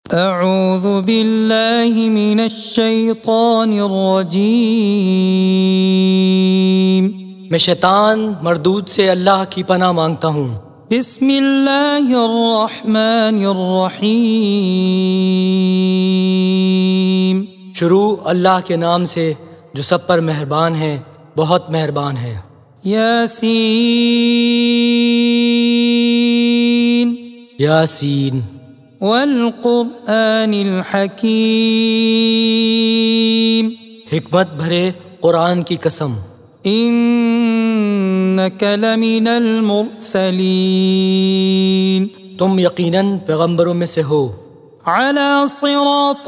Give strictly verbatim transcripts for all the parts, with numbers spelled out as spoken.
اعوذ باللہ من الشیطان الرجیم، میں شیطان مردود سے اللہ کی پناہ مانگتا ہوں۔ بسم اللہ الرحمن الرحیم، شروع اللہ کے نام سے جو سب پر مہربان ہے، بہت مہربان ہے۔ یاسین یاسین والقرآن الحکیم، حکمت بھرے قرآن کی قسم۔ انک لمن المرسلین، تم یقیناً پیغمبروں میں سے ہو۔ علی صراط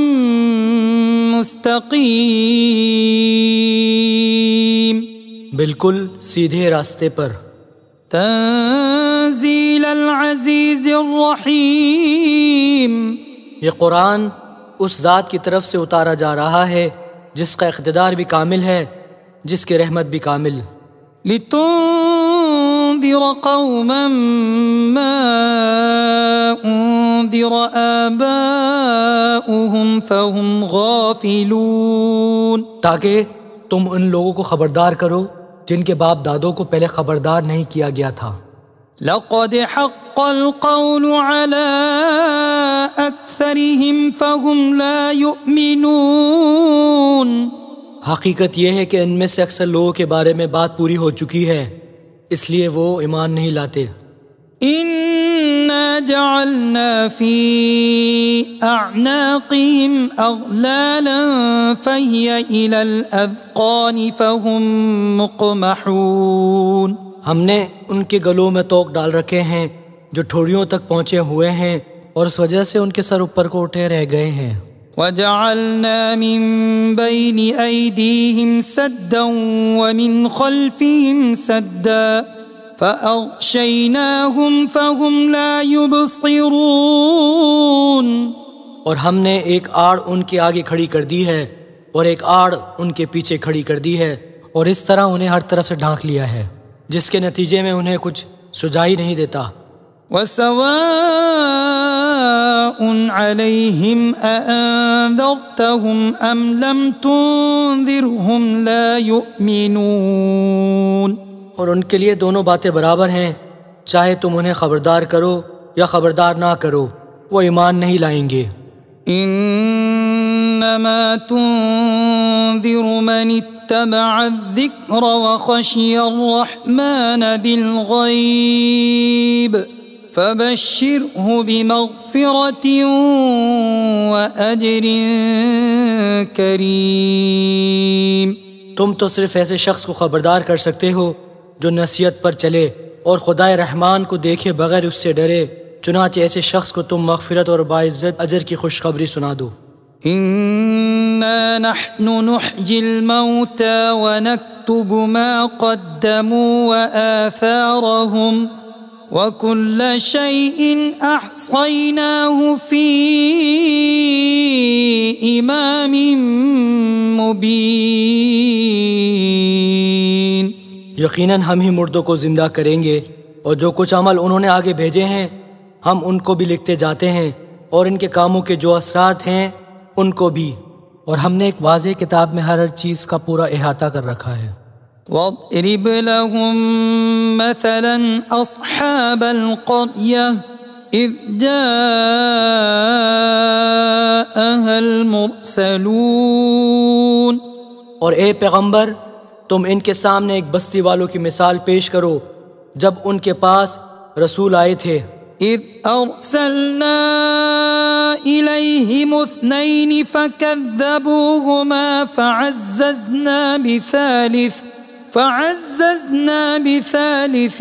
مستقیم، بالکل سیدھے راستے پر۔ تنزیل العزیز الرحیم، یہ قرآن اس ذات کی طرف سے اتارا جا رہا ہے جس کا اقتدار بھی کامل ہے، جس کی رحمت بھی کامل۔ لتنذر قوما ما انذر آباؤهم فهم غافلون، تاکہ تم ان لوگوں کو خبردار کرو جن کے باپ دادوں کو پہلے خبردار نہیں کیا گیا تھا۔ لقد حق القول على اکثرهم فهم لا يؤمنون، حقیقت یہ ہے کہ ان میں سے اکثر لوگوں کے بارے میں بات پوری ہو چکی ہے، اس لیے وہ ایمان نہیں لاتے۔ انا جعلنا في اعناقهم اغلالا فهي الى الاذقان فهم مقمحون، ہم نے ان کے گلوں میں توق ڈال رکھے ہیں جو ٹھوڑیوں تک پہنچے ہوئے ہیں، اور اس وجہ سے ان کے سر اوپر کو اٹھے رہ گئے ہیں۔ وَجَعَلْنَا مِن بَيْنِ أَيْدِيهِمْ سَدًّا وَمِنْ خَلْفِهِمْ سَدًّا فَأَغْشَيْنَاهُمْ فَهُمْ لَا يُبْصِرُونَ، اور ہم نے ایک آڑ ان کے آگے کھڑی کر دی ہے اور ایک آڑ ان کے پیچھے کھڑی کر دی ہے، اور اس طرح انہیں ہر طرف سے ڈھانک لیا ہے، جس کے نتیجے میں انہیں کچھ سجائی نہیں دیتا۔ وَسَوَاءٌ عَلَيْهِمْ أَأَنذَرْتَهُمْ أَمْ لَمْ تُنذِرْهُمْ لَا يُؤْمِنُونَ، اور ان کے لیے دونوں باتیں برابر ہیں، چاہے تم انہیں خبردار کرو یا خبردار نہ کرو، وہ ایمان نہیں لائیں گے۔ انما تنذر من اتبع الذکر وخشی الرحمن بالغیب فبشرہ بمغفرۃ واجر کریم، تم تو صرف ایسے شخص کو خبردار کر سکتے ہو جو نصیحت پر چلے اور خدائے رحمان کو دیکھے بغیر اس سے ڈرے، چنانچہ ایسے شخص کو تم مغفرت اور باعزت اجر کی خوشخبری سنا دو۔ انا نحن نحيي الموتى ونكتب ما قدموا وآثارهم وكل شيء احصيناه في امام مبين، یقیناً ہم ہی مردوں کو زندہ کریں گے، اور جو کچھ عمل انہوں نے آگے بھیجے ہیں ہم ان کو بھی لکھتے جاتے ہیں، اور ان کے کاموں کے جو اثرات ہیں ان کو بھی، اور ہم نے ایک واضح کتاب میں ہر ہر چیز کا پورا احاطہ کر رکھا ہے۔ وَاضْرِبْ لَهُم مَّثَلًا أَصْحَابَ الْقَرْيَةِ إِذْ جَاءَهَا الْمُرْسَلُونَ، اور اے پیغمبر تم ان کے سامنے ایک بستی والوں کی مثال پیش کرو جب ان کے پاس رسول آئے تھے۔ اذ ارسلنا الیہم اثنین فکذبوہما فعززنا بثالث فعززنا بثالث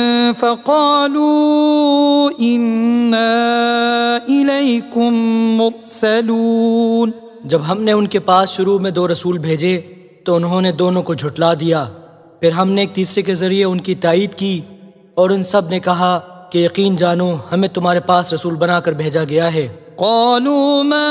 فقالوا انا الیکم مرسلون، جب ہم نے ان کے پاس شروع میں دو رسول بھیجے تو انہوں نے دونوں کو جھٹلا دیا، پھر ہم نے ایک تیسرے کے ذریعے ان کی تائید کی، اور ان سب نے کہا کہ یقین جانو ہمیں تمہارے پاس رسول بنا کر بھیجا گیا ہے۔ قالوا ما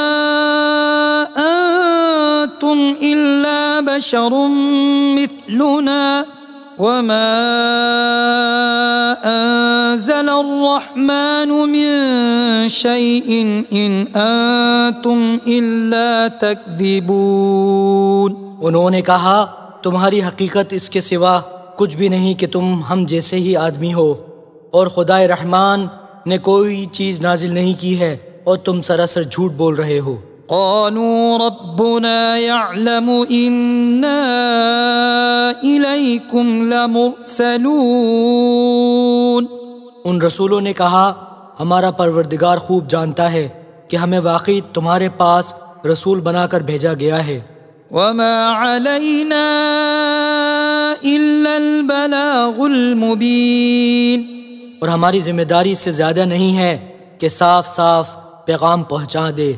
انتم الا بشر مثلنا وما انزل الرحمن من شيء إن أنتم إلا تكذبون۔ انہوں نے کہا تمہاری حقیقت اس کے سوا کچھ بھی نہیں کہ تم ہم جیسے ہی آدمی ہو، اور خدائے رحمان نے کوئی چیز نازل نہیں کی ہے اور تم سراسر جھوٹ بول رہے ہو۔ قالوا ربنا يعلم إنا إليكم لمرسلون۔ ان رسولوں نے کہا ہمارا پروردگار خوب جانتا ہے کہ ہمیں واقعی تمہارے پاس رسول بنا کر بھیجا گیا ہے۔ وما علينا إلا البلاغ المبين۔ اور ہماری ذمہ داری اس سے زیادہ نہیں ہے کہ صاف صاف پیغام پہنچا دے۔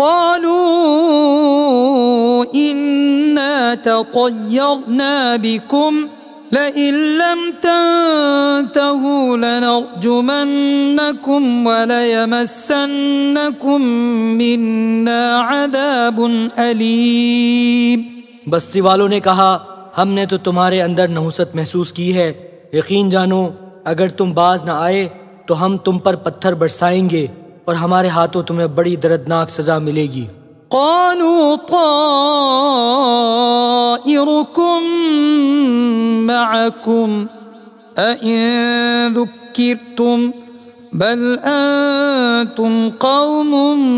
قالوا إنا تطيرنا بكم لئن لم تنتهوا لنرجمنكم وليمسنكم منا عذاب أليم۔ بستی والوں نے کہا ہم نے تو تمہارے اندر نحوست محسوس کی ہے، یقین جانو اگر تم باز نہ آئے تو ہم تم پر پتھر برسائیں گے اور ہمارے ہاتھوں تمہیں بڑی دردناک سزا ملے گی۔ قالوا طائركم معكم أئن ذكرتم بل أنتم قوم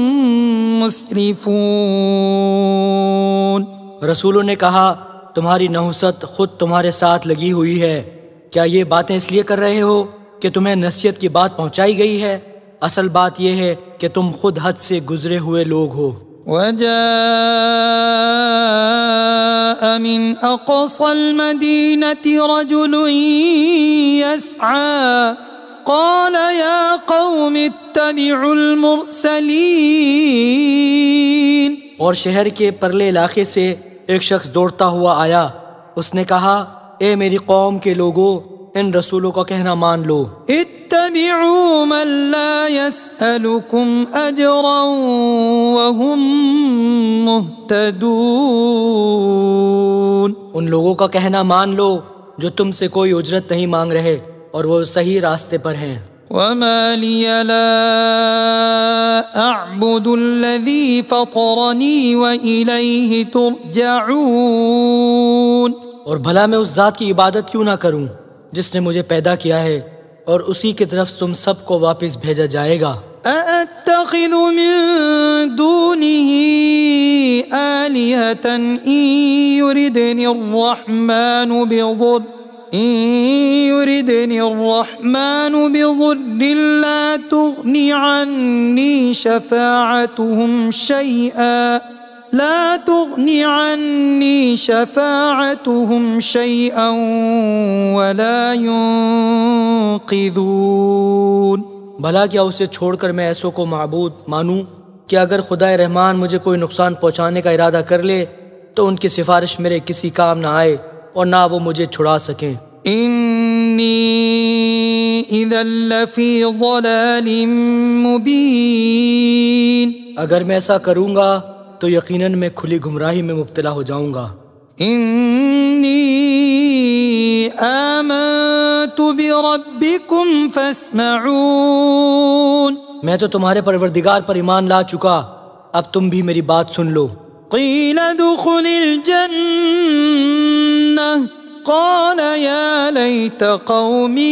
مسرفون۔ رسولوں نے کہا تمہاری نحوست خود تمہارے ساتھ لگی ہوئی ہے، کیا یہ باتیں اس لیے کر رہے ہو کہ تمہیں نصیحت کی بات پہنچائی گئی ہے؟ اصل بات یہ ہے کہ تم خود حد سے گزرے ہوئے لوگ ہو۔ وجاء من أقصى المدينة رجل يسعى قال يا قوم اتبعوا المرسلين۔ اور شہر کے پرلے علاقے سے ایک شخص دوڑتا ہوا آیا، اس نے کہا اے میری قوم کے لوگوں ان رسولوں کا کہنا مان لو۔ اتبعوا من لا يسألكم أجرا وهم مهتدون۔ ان لوگوں کا کہنا مان لو جو تم سے کوئی اجرت نہیں مانگ رہے اور وہ صحیح راستے پر ہیں۔ وما لي لا أعبد الذي فطرني وإليه ترجعون۔ اور بھلا میں اس ذات کی عبادت کیوں نہ کروں جس نے مجھے پیدا کیا ہے اور اسی کی طرف تم سب کو واپس بھیجا جائے گا۔ أأتخذ من دونه آلهة إن يردني الرحمن بضر إن يردني الرحمن بضر لا تغني عني شفاعتهم شيئا لا تغني عني شفاعتهم شيئا ولا ينقذون۔ بھلا کیا اسے چھوڑ کر میں ایسوں کو معبود مانوں کہ اگر خدا رحمان مجھے کوئی نقصان پہنچانے کا ارادہ کر لے تو ان کی سفارش میرے کسی کام نہ آئے اور نہ وہ مجھے چھڑا سکیں۔ انی اذا لفی ضلال مبین۔ اگر میں ایسا کروں گا تو یقیناً میں کھلی گمراہی میں مبتلا ہو جاؤں گا۔ انی آمنت بربکم فاسمعون۔ میں تو تمہارے پروردگار پر ایمان لا چکا، اب تم بھی میری بات سن لو۔ قیل ادخل الجنہ قال یا لیت قومی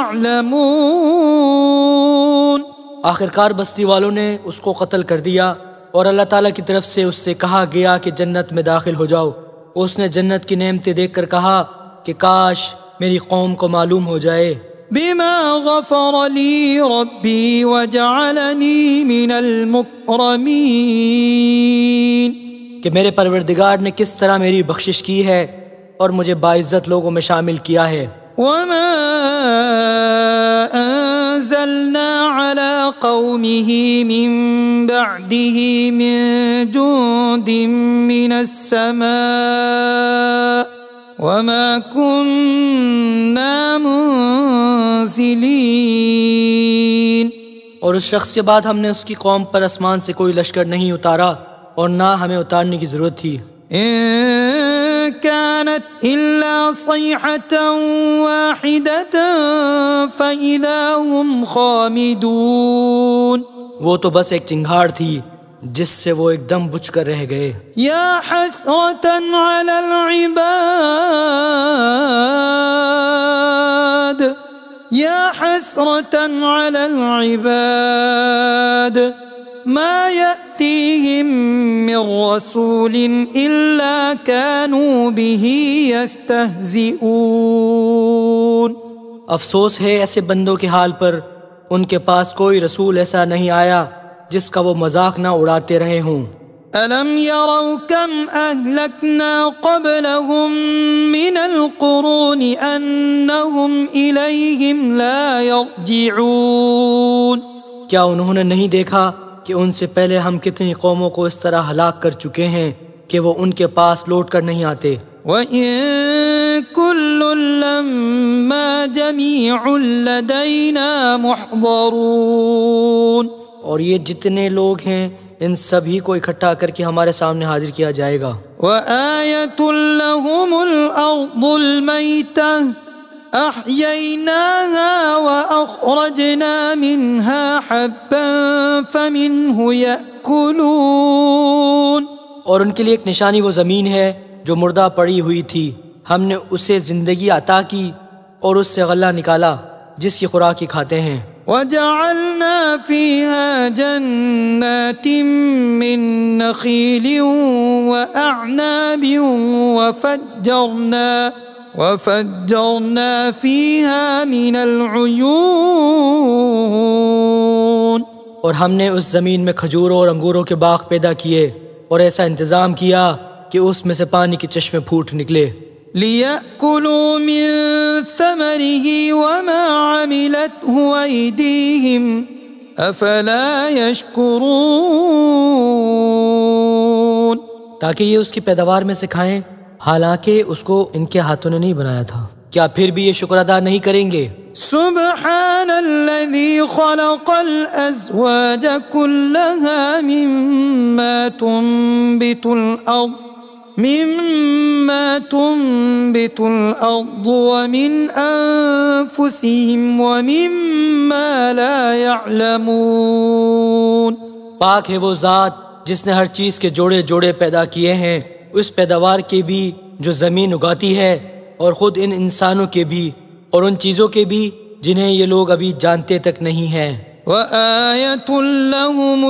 یعلمون۔ آخرکار بستی والوں نے اس کو قتل کر دیا اور اللہ تعالیٰ کی طرف سے اس سے کہا گیا کہ جنت میں داخل ہو جاؤ۔ اس نے جنت کی نعمتیں دیکھ کر کہا کہ کاش میری قوم کو معلوم ہو جائے۔ بما غفر لی ربی وجعلنی من المکرمین۔ کہ میرے پروردگار نے کس طرح میری بخشش کی ہے اور مجھے باعزت لوگوں میں شامل کیا ہے۔ وما انزلنا على قومه من بعده من جند من السماء وما كنا منزلين۔ اور اس شخص کے بعد ہم نے اس کی قوم پر آسمان سے کوئی لشکر نہیں اتارا اور نہ ہمیں اتارنے کی ضرورت تھی۔ إن كانت إلا صيحة واحدة فإذا هم خامدون. وہ تو بس ایک چنگھاڑ تھی جس سے وہ ایک دم بجھ کر رہ گئے. یا حسرة على العباد یا حسرة على العباد ما يأتيهم من رسول إلا كانوا به يستهزئون. افسوس ہے ایسے بندوں کے حال پر، ان کے پاس کوئی رسول ایسا نہیں آیا جس کا وہ مذاق نہ اڑاتے رہے ہوں. أَلَمْ يَرَوْا كَمْ أَهْلَكْنَا قَبْلَهُمْ مِنَ الْقُرُونِ أَنَّهُمْ إِلَيْهِمْ لَا يَرْجِعُونَ. کیا انہوں نے نہیں دیکھا کہ ان سے پہلے ہم کتنی قوموں کو اس طرح ہلاک کر چکے ہیں کہ وہ ان کے پاس لوٹ کر نہیں آتے. وَإِن كُلٌّ لَّمَّا جَمِيعٌ لَّدَيْنَا مُحْضَرُونَ. اور یہ جتنے لوگ ہیں ان سبھی کو اکٹھا کر کے ہمارے سامنے حاضر کیا جائے گا. وَآيَةٌ لَّهُمُ الْأَرْضُ الْمَيْتَةُ أَحْيَيْنَاهَا وَأَخْرَجْنَا مِنْهَا حَبًّا فَمِنْهُ يَأْكُلُونَ. اور ان کے لیے ایک نشانی وہ زمین ہے جو مردہ پڑی ہوئی تھی، ہم نے اسے زندگی عطا کی اور اس سے غلہ نکالا جس کی خوراک کھاتے ہیں. وَجَعَلْنَا فِيهَا جَنَّاتٍ مِّن نَّخِيلٍ وَأَعْنَابٍ وَفَجَّرْنَا وَفَجَّرْنَا فِيهَا مِنَ الْعُيُونِ. اور ہم نے اس زمین میں کھجوروں اور انگوروں کے باغ پیدا کیے اور ایسا انتظام کیا کہ اس میں سے پانی کے چشمے پھوٹ نکلے. لِيَأْكُلُوا مِن ثَمَرِهِ وَمَا عَمِلَتْهُ أَيْدِيهِمْ أَفَلَا يَشْكُرُونَ. تاکہ یہ اس کی پیداوار میں سے کھائیں حالانکہ اس کو ان کے ہاتھوں نے نہیں بنایا تھا. کیا پھر بھی یہ شکر ادا نہیں کریں گے؟ سبحان الذي خلق الأزواج كلها مما تنبت الأرض مما تنبت الأرض ومن أنفسهم ومما لا يعلمون. پاک ہے وہ ذات جس نے ہر چیز کے جوڑے جوڑے پیدا کیے ہیں، اس پیداوار کے بھی جو زمین اگاتی ہے اور خود ان انسانوں کے بھی اور ان چیزوں کے بھی جنہیں یہ لوگ ابھی جانتے تک نہیں ہیں. وَآيَةٌ لَّهُمُ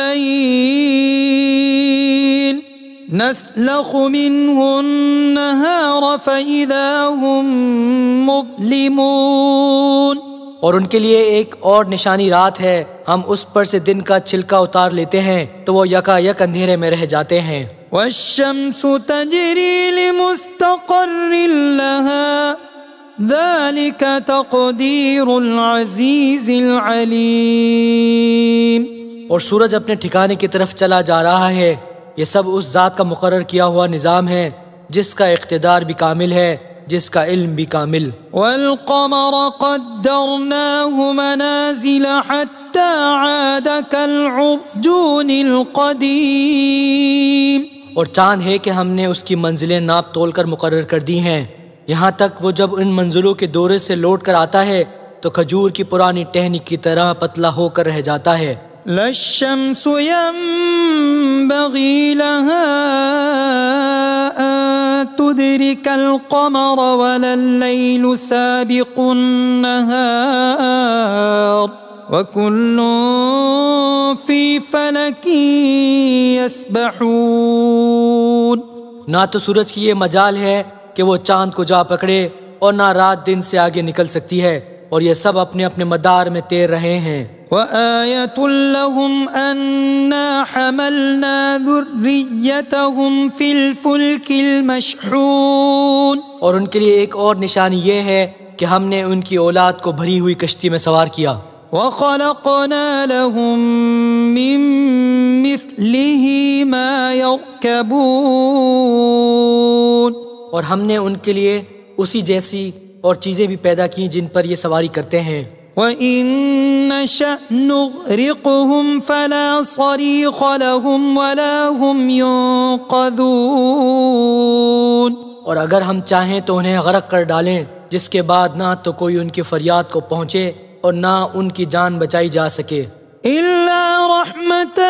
اللَّيْلُ نَسْلَخُ مِنْهُ النَّهَارَ فَإِذَا هُمْ مُظْلِمُونَ. اور ان کے لیے ایک اور نشانی رات ہے، ہم اس پر سے دن کا چھلکا اتار لیتے ہیں تو وہ یکا یک اندھیرے میں رہ جاتے ہیں. وَالشَّمْسُ تَجْرِي لِمُسْتَقَرٍّ لَّهَا ذَلِكَ تَقْدِيرُ الْعَزِيزِ الْعَلِيمِ. اور سورج اپنے ٹھکانے کی طرف چلا جا رہا ہے، یہ سب اس ذات کا مقرر کیا ہوا نظام ہے جس کا اقتدار بھی کامل ہے، جس کا علم بھی کامل. وَالْقَمَرَ قَدَّرْنَاهُ مَنَازِلَ حَتَّى عَادَ كَالْعُرْجُونِ الْقَدِيمِ. اور چاند ہے کہ ہم نے اس کی منزلیں ناپ تول کر مقرر کر دی ہیں، یہاں تک وہ جب ان منزلوں کے دورے سے لوٹ کر آتا ہے تو کھجور کی پرانی ٹہنی کی طرح پتلا ہو کر رہ جاتا ہے. لا الشمس ينبغي لها أن تدرك القمر ولا الليل سابق النهار وكل في فلك يسبحون. نہ تو سورج کی یہ مجال ہے کہ وہ چاند کو جا پکڑے اور نہ رات دن سے آگے نکل سکتی ہے، اور یہ سب اپنے اپنے مدار میں تیر رہے ہیں. وَآيَةٌ لَّهُمْ أَنَّا حَمَلْنَا ذُرِّيَّتَهُمْ فِي الْفُلْكِ الْمَشْحُونِ. اور ان کے لیے ایک اور نشانی یہ ہے کہ ہم نے ان کی اولاد کو بھری ہوئی کشتی میں سوار کیا. وَخَلَقْنَا لَهُم مِّن مِّثْلِهِ مَا يَرْكَبُونَ. اور ہم نے ان کے لیے اسی جیسی اور چیزیں بھی پیدا کی جن پر یہ سواری کرتے ہیں. وَإِن نَّشَأْ نُغْرِقْهُمْ فَلَا صَرِيخَ لَهُمْ وَلَا هُمْ يُنقَذُونَ. اور اگر ہم چاہیں تو انہیں غرق کر ڈالیں، جس کے بعد نہ تو کوئی ان کی فریاد کو پہنچے اور نہ ان کی جان بچائی جا سکے۔ إلا رحمة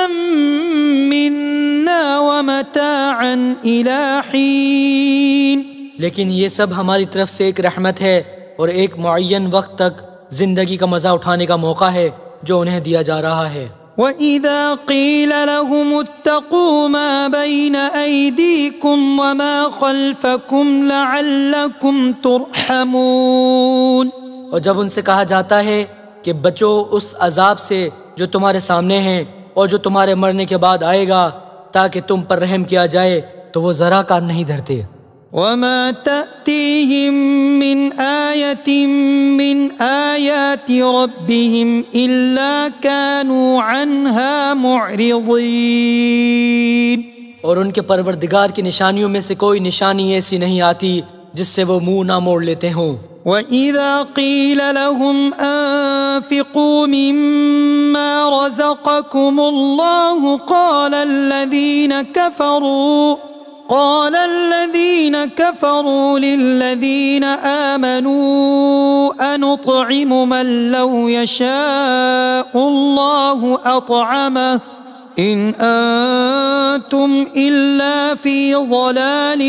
منا ومتاعا إلى حين۔ لیکن یہ سب ہماری طرف سے ایک رحمت ہے اور ایک معین وقت تک زندگی کا مزہ اٹھانے کا موقع ہے جو انہیں دیا جا رہا ہے۔ وَإِذَا قِيلَ لَهُمُ اتَّقُوا مَا بَيْنَ أَيْدِيكُمْ وَمَا خَلْفَكُمْ لَعَلَّكُمْ تُرْحَمُونَ، اور جب ان سے کہا جاتا ہے کہ بچو اس عذاب سے جو تمہارے سامنے ہیں اور جو تمہارے مرنے کے بعد آئے گا تاکہ تم پر رحم کیا جائے، تو وہ ذرا کان نہیں دھرتے۔ وَمَا تَأْتِيهِم مِّنْ آيَةٍ مِّنْ آيَاتِ رَبِّهِمْ إِلَّا كَانُوا عَنْهَا مُعْرِضِينَ، اور ان کے پروردگار کی نشانیوں میں سے کوئی نشانی ایسی نہیں آتی جس سے وہ منہ نہ موڑ لیتے ہوں۔ وَإِذَا قِيلَ لَهُمْ أَنفِقُوا مِمَّا رَزَقَكُمُ اللَّهُ قَالَ الَّذِينَ كَفَرُوا قال الذين كفروا للذين آمنوا أنطعم من لو يشاء الله أطعمه إن أنتم إلا في ضلال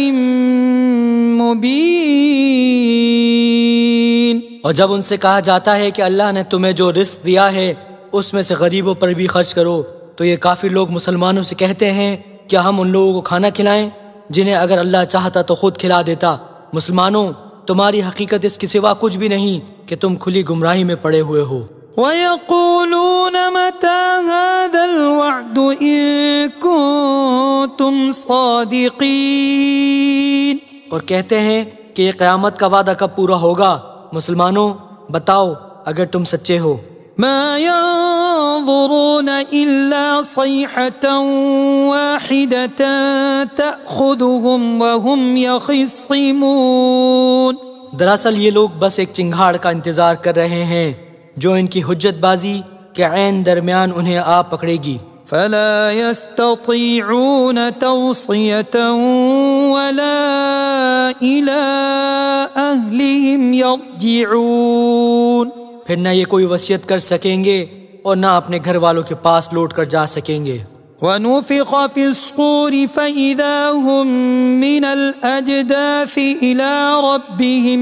مبين۔ اور جب ان سے کہا جاتا ہے کہ اللہ نے تمہیں جو رزق دیا ہے اس میں سے غریبوں پر بھی خرچ کرو، تو یہ کافر لوگ مسلمانوں سے کہتے ہیں کیا ہم ان لوگوں کو کھانا کھلائیں جنہیں اگر اللہ چاہتا تو خود کھلا دیتا۔ مسلمانوں، تمہاری حقیقت اس کے سوا کچھ بھی نہیں کہ تم کھلی گمراہی میں پڑے ہوئے ہو۔ وَيَقُولُونَ مَتَى هَذَا الْوَعْدُ إِن كُنتُمْ صَادِقِينَ، اور کہتے ہیں کہ یہ قیامت کا وعدہ کب پورا ہوگا؟ مسلمانوں، بتاؤ اگر تم سچے ہو۔ ما ينظرون إلا صيحة واحدة تأخذهم وهم يخصمون۔ دراصل یہ لوگ بس ایک چنگھاڑ کا انتظار کر رہے ہیں جو ان کی حجت بازی کے عین درمیان انہیں آ پکڑے گی۔ فلا يستطيعون توصية ولا إلى أهلهم يرجعون، پھر نہ یہ کوئی وصیت کر سکیں گے اور نہ اپنے گھر والوں کے پاس لوٹ کر جا سکیں گے۔ وَنُفِخَ فِي الصُّورِ فَإِذَا هُم مِّنَ الْأَجْدَاثِ إِلَى رَبِّهِمْ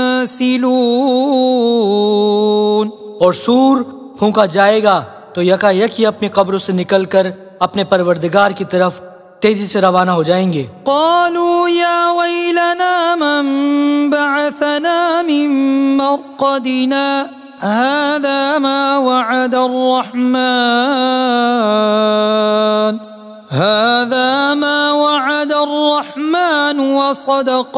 يَنسِلُونَ، اور سور پھونکا جائے گا تو یکا یک ہی اپنی قبروں سے نکل کر اپنے پروردگار کی طرف تیزی سے روانہ ہو جائیں گے۔ قالوا يا ويلنا من بعثنا من مرقدنا هذا ما وعد الرحمن هذا ما وعد الرحمن وصدق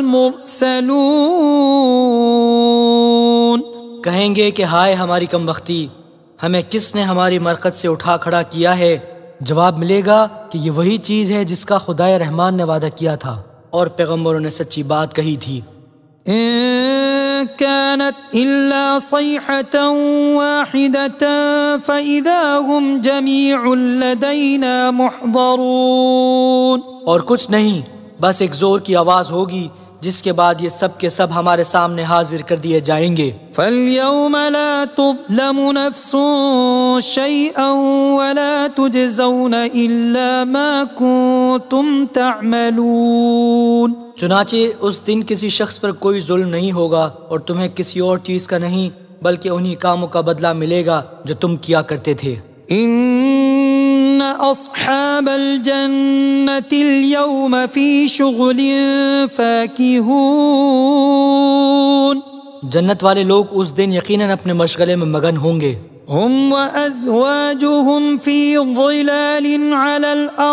المرسلون۔ کہیں گے کہ ہائے ہماری کم بختی، ہمیں کس نے ہماری مرقد سے اٹھا کھڑا کیا ہے؟ جواب ملے گا کہ یہ وہی چیز ہے جس کا خدائے رحمان نے وعدہ کیا تھا اور پیغمبروں نے سچی بات کہی تھی۔ إن كانت إلا صيحة واحدة فإذا هم جميع لدينا محضرون، اور کچھ نہیں، بس ایک زور کی آواز ہوگی جس کے بعد یہ سب کے سب ہمارے سامنے حاضر کر دیے جائیں گے۔ فَالْيَوْمَ لَا تُظْلَمُ نَفْسٌ شَيْئًا وَلَا تُجْزَوْنَ إِلَّا مَا كُنتُمْ تَعْمَلُونَ، چنانچہ اس دن کسی شخص پر کوئی ظلم نہیں ہوگا اور تمہیں کسی اور چیز کا نہیں بلکہ انہی کاموں کا بدلہ ملے گا جو تم کیا کرتے تھے۔ إِنَّ أَصْحَابَ الْجَنَّةِ الْيَوْمَ فِي شُغُلٍ فَاكِهُونَ، جنت والے لوگ اس دن یقیناً اپنے مشغلے میں مگن ہوں گے۔ هُمْ وَأَزْوَاجُهُمْ فِي ظِلَالٍ عَلَى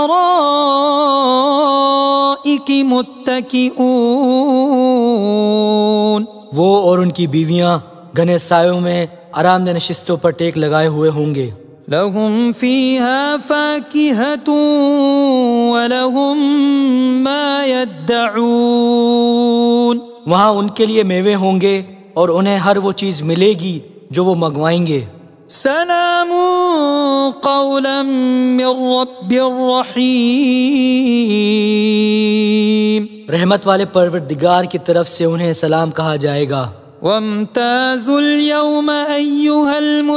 الْأَرَائِكِ مُتَّكِئُونَ، وہ اور ان کی بیویاں گھنے سایوں میں آرام دہ نشستوں پر ٹیک لگائے ہوئے ہوں گے۔ لَهُمْ فِيهَا فَاكِهَةٌ وَلَهُمْ مَا يَدَّعُونَ، وہاں ان کے لیے میوے ہوں گے اور انہیں ہر وہ چیز ملے گی جو وہ منگوائیں گے۔ سلام قولا من رب رحیم، رحمت والے پروردگار کی طرف سے انہیں سلام کہا جائے گا۔ وامتازوا اليوم أيها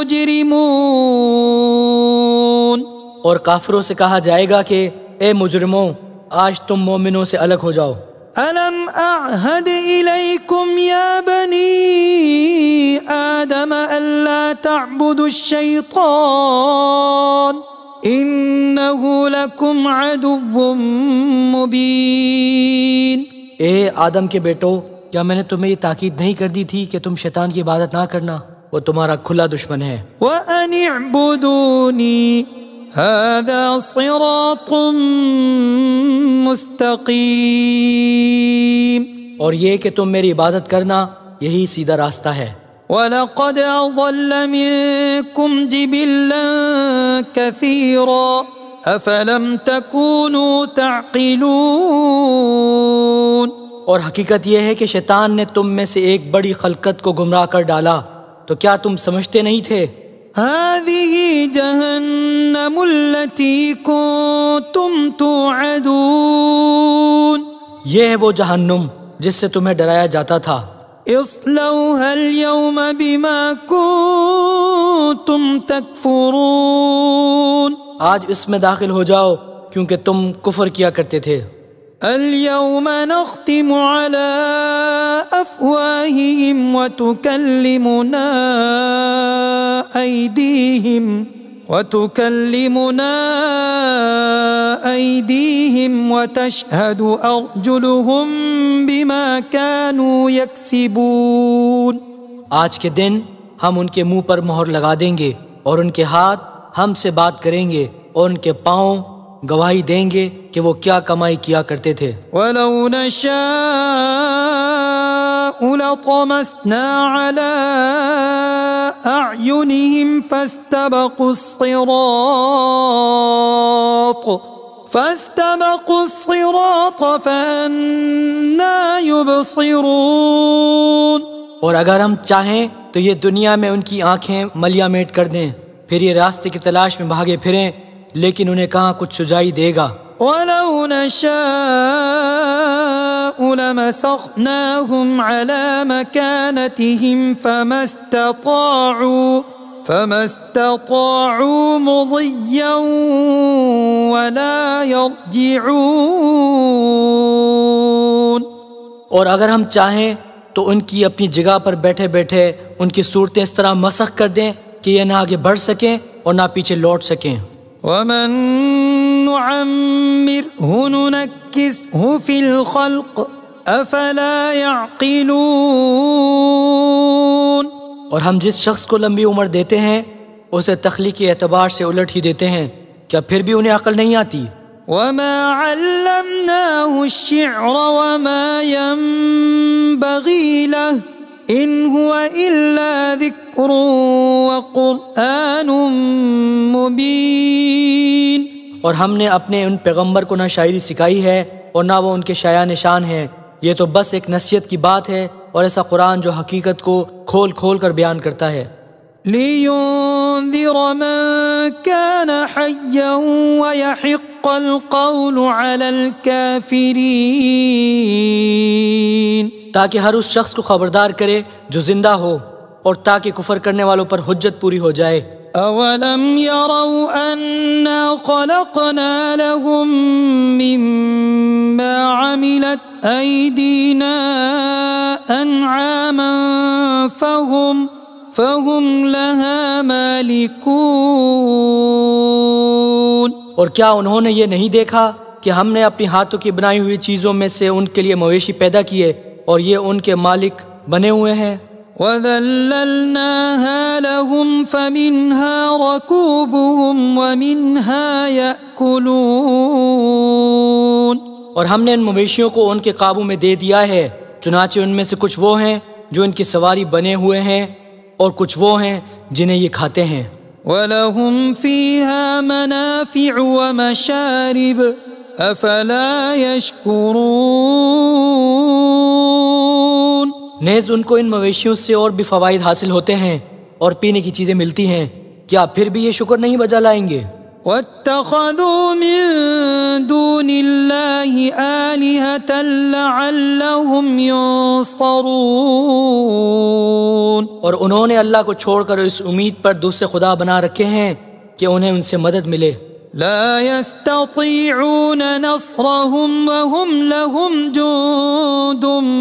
المجرمون، اور کافروں سے کہا جائے گا کہ اے مجرموں، آج تم مومنوں سے الگ ہو جاؤ۔ ألم أعهد إليكم يا بني آدم ألا تعبدوا الشيطان إنه لكم عدو مبين۔ اے آدم کے بیٹو، کیا میں نے تمہیں یہ تاکید نہیں کر دی تھی کہ تم شیطان کی عبادت نہ کرنا؟ وہ تمہارا کھلا دشمن ہے۔ وَأَنِ اعْبُدُونِي هَذَا صِرَاطٌ مُسْتَقِيمٌ، اور یہ کہ تم میری عبادت کرنا، یہی سیدھا راستہ ہے۔ وَلَقَدْ أَضَلَّ مِنكُمْ جِبِلًّا كَثِيرًا أَفَلَمْ تَكُونُوا تَعْقِلُونَ، اور حقیقت یہ ہے کہ شیطان نے تم میں سے ایک بڑی خلقت کو گمراہ کر ڈالا، تو کیا تم سمجھتے نہیں تھے؟ هذه جهنم التي كنتم توعدون، یہ ہے وہ جہنم جس سے تمہیں ڈرایا جاتا تھا۔ اصلوها اليوم بما كنتم تكفرون، آج اس میں داخل ہو جاؤ کیونکہ تم کفر کیا کرتے تھے۔ اليوم نختم على أفواههم وتكلمنا أيديهم وتكلمنا أيديهم وتشهد أرجلهم بما كانوا يكسبون، آج کے دن ہم ان کے منہ پر مہر لگا دیں گے اور ان کے ہاتھ ہم سے بات کریں گے اور ان کے پاؤں گواہی دیں گے کہ وہ کیا کمائی کیا کرتے تھے۔ وَلَوْ نَشَاءُ لَطَمَسْنَا عَلَىٰ أَعْيُنِهِمْ فَاسْتَبَقُوا الصِّرَاطَ فَاسْتَبَقُوا الصِّرَاطَ فَأَنَّىٰ يُبْصِرُونَ، اور اگر ہم چاہیں تو یہ دنیا میں ان کی آنکھیں ملیا میٹ کر دیں، پھر یہ راستے کی تلاش میں بھاگے پھریں، لیکن انہیں کہاں کچھ سجائی دے گا۔ وَلَوْ نَشَاءُ لَمَسَخْنَاهُمْ عَلَىٰ مَكَانَتِهِمْ فَمَا اسْتَطَاعُوا فَمَا اسْتَطَاعُوا مُضِيًّا وَلَا يَرْجِعُونَ، اور اگر ہم چاہیں تو ان کی اپنی جگہ پر بیٹھے بیٹھے ان کی صورتیں اس طرح مسخ کر دیں کہ یہ نہ آگے بڑھ سکیں اور نہ پیچھے لوٹ سکیں۔ وَمَن نُعَمِّرْهُ نُنَكِّسْهُ فِي الْخَلْقِ أَفَلَا يَعْقِلُونَ، اور ہم جس شخص کو لمبی عمر دیتے ہیں اسے تخلیقی اعتبار سے الٹ ہی دیتے ہیں، کیا پھر بھی انہیں عقل نہیں آتی؟ وَمَا عَلَّمْنَاهُ الشِّعْرَ وَمَا يَنبَغِي لَهُ إِنْ هُوَ إِلَّا ذِكْرٌ وَقُرْآنٌ مُبِينٌ، اور ہم نے اپنے ان پیغمبر کو نہ شاعری سکھائی ہے اور نہ وہ ان کے شایع نشان ہیں، یہ تو بس ایک نصیحت کی بات ہے اور ایسا قرآن جو حقیقت کو کھول کھول کر بیان کرتا ہے۔ لِيُنذِرَ مَن كَانَ حَيًّا وَيَحِقَّ الْقَوْلُ عَلَى الْكَافِرِينَ، تاکہ ہر اس شخص کو خبردار کرے جو زندہ ہو اور تاکہ کفر کرنے والوں پر حجت پوری ہو جائے۔ أَوَلَمْ يَرَوْا أَنَّا خَلَقْنَا لَهُم مِّمَّا عَمِلَتْ أَيْدِينَا أَنْعَامًا فَهُمْ فَهُمْ لَهَا مَالِكُونَ، اور کیا انہوں نے یہ نہیں دیکھا کہ ہم نے اپنی ہاتھوں کی بنائی ہوئی چیزوں میں سے ان کے لیے مویشی پیدا کیے اور یہ ان کے مالک بنے ہوئے ہیں۔ وَذَلَّلْنَاهَا لَهُمْ فَمِنْهَا رَكُوبُهُمْ وَمِنْهَا يَأْكُلُونَ، اور ہم نے ان مویشیوں کو ان کے قابو میں دے دیا ہے، چنانچہ ان میں سے کچھ وہ ہیں جو ان کی سواری بنے ہوئے ہیں اور کچھ وہ ہیں جنہیں یہ کھاتے ہیں۔ وَلَهُمْ فِيهَا مَنَافِعُ وَمَشَارِبُ أَفَلَا يَشْكُرُونَ، نیز ان کو ان مویشیوں سے اور بھی فوائد حاصل ہوتے ہیں، اور پینے کی چیزیں ملتی ہیں، کیا پھر بھی یہ شکر نہیں بجا لائیں گے؟ واتخذوا من دون الله آلهة لعلهم ينصرون، اور انہوں نے اللہ کو چھوڑ کر اس امید پر دوسرے خدا بنا رکھے ہیں کہ انہیں ان سے مدد ملے۔ لا يستطيعون نصرهم وهم لهم جند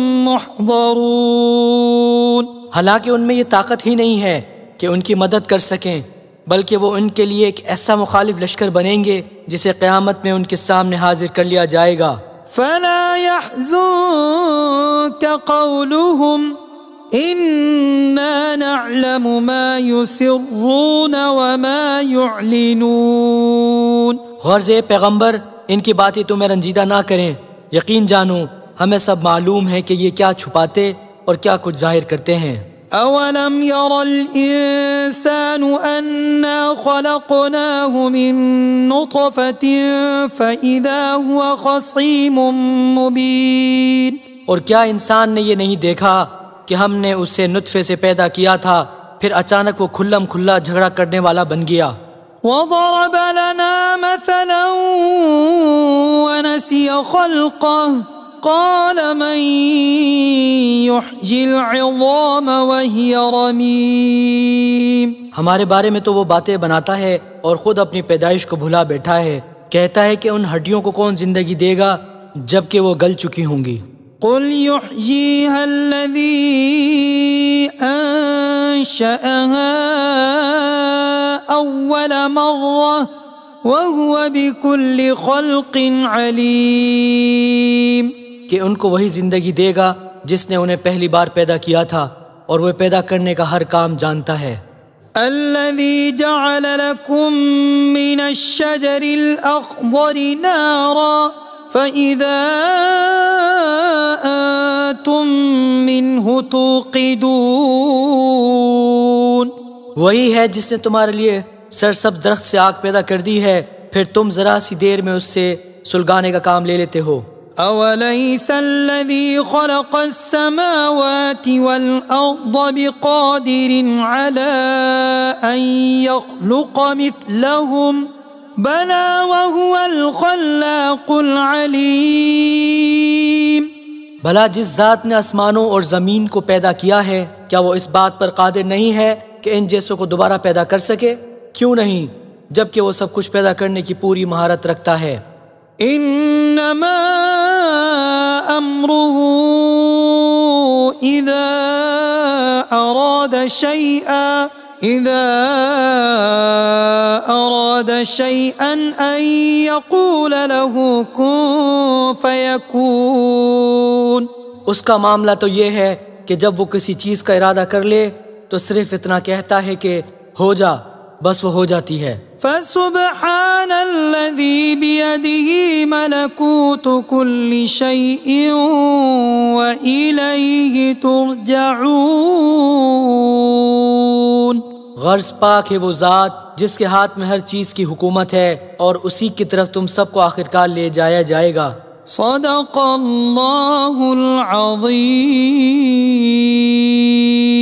محضرون، حالانکہ ان میں یہ طاقت ہی نہیں ہے کہ ان کی مدد کر سکیں، بلکہ وہ ان کے لیے ایک ایسا مخالف لشکر بنیں گے جسے قیامت میں ان کے سامنے حاضر کر لیا جائے گا۔ فلا يحزنك قولهم إنا نعلم ما يسرون وما يعلنون، غرض اے پیغمبر ان کی باتیں تمہیں رنجیدہ نہ کریں، یقین جانو ہمیں سب معلوم ہے کہ یہ کیا چھپاتے اور کیا کچھ ظاہر کرتے ہیں۔ أولم ير الإنسان أنا خلقناه من نطفة فإذا هو خصيم مبين، اور کیا انسان نے یہ نہیں دیکھا کہ ہم نے اسے نطفے سے پیدا کیا تھا، پھر اچانک وہ کھلم کھلا جھگڑا کرنے والا بن گیا۔ وضرب لنا مثلا ونسي خلقه قال من يحيي العظام وهي رميم، ہمارے بارے میں تو وہ باتیں بناتا ہے اور خود اپنی پیدائش کو بھلا بیٹھا ہے، کہتا ہے کہ ان ہڈیوں کو کون زندگی دے گا جبکہ وہ گل چکی ہوں گی۔ قل يحييها الذي أنشأها أول مرة وهو بكل خلق عليم، کہ ان کو وہی زندگی دے گا جس نے انہیں پہلی بار پیدا کیا تھا اور وہ پیدا کرنے کا ہر کام جانتا ہے۔ الذي جعل لكم من الشجر الأخضر نارا فإذا أنتم منه توقدون، وہی ہے جس نے تمہارے لیے سرسبز درخت سے آگ پیدا کر دی ہے، پھر تم ذرا سی دیر میں اس سے سلگانے کا کام لے لیتے ہو۔ أوليس الذي خلق السماوات والأرض بقادر على أن يخلق مثلهم بلى وهو الخلاق العليم، بھلا جس ذات نے آسمانوں اور زمین کو پیدا کیا ہے کیا وہ اس بات پر قادر نہیں ہے کہ ان جیسوں کو دوبارہ پیدا کر سکے؟ کیوں نہیں، جبکہ وہ سب کچھ پیدا کرنے کی پوری مہارت رکھتا ہے۔ انما امره اذا اراد شيئا اذا اراد شيئا ان يقول له كن فيكون، اس کا معاملہ تو یہ ہے کہ جب وہ کسی چیز کا ارادہ کر لے تو صرف اتنا کہتا ہے کہ ہو جا، بس وہ ہو جاتی ہے۔ فسبحان الذي بيده ملكوت كل شيء وإليه ترجعون، غرض پاک ہے وہ ذات جس کے ہاتھ میں ہر چیز کی حکومت ہے اور اسی کی طرف تم سب کو آخرکار لے جایا جائے گا۔ صدق اللہ العظیم۔